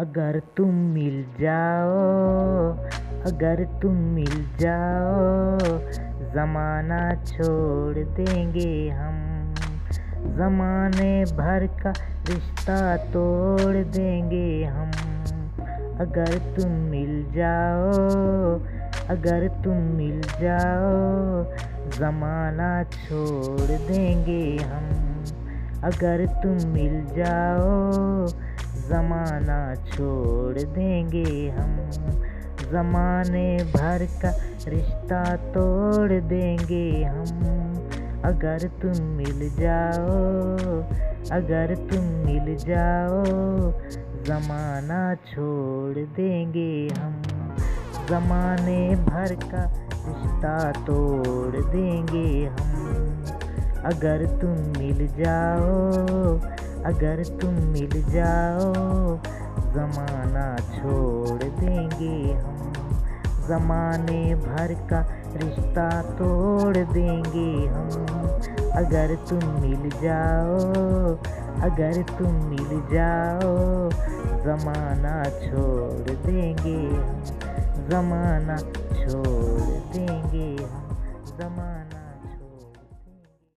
अगर तुम मिल जाओ, अगर तुम मिल जाओ, ज़माना छोड़ देंगे हम। ज़माने भर का रिश्ता तोड़ देंगे हम। अगर तुम मिल जाओ, अगर तुम मिल जाओ, ज़माना छोड़ देंगे हम। अगर तुम मिल जाओ, ज़माना छोड़ देंगे हम। ज़माने भर का रिश्ता तोड़ देंगे हम। अगर तुम मिल जाओ, अगर तुम मिल जाओ, ज़माना छोड़ देंगे हम। ज़माने भर का रिश्ता तोड़ देंगे हम। अगर तुम मिल जाओ, अगर तुम मिल जाओ, ज़माना छोड़ देंगे हम। ज़माने भर का रिश्ता तोड़ देंगे हम। अगर तुम मिल जाओ, अगर तुम मिल जाओ, ज़माना छोड़ देंगे हम। ज़माना छोड़ देंगे हम। ज़माना